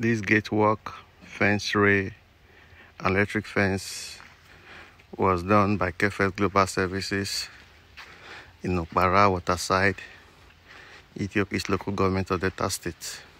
This gate work, fence ray, and electric fence was done by KFS Global Services in Okpara, Waterside, Ethiopia East Local Government of Delta State.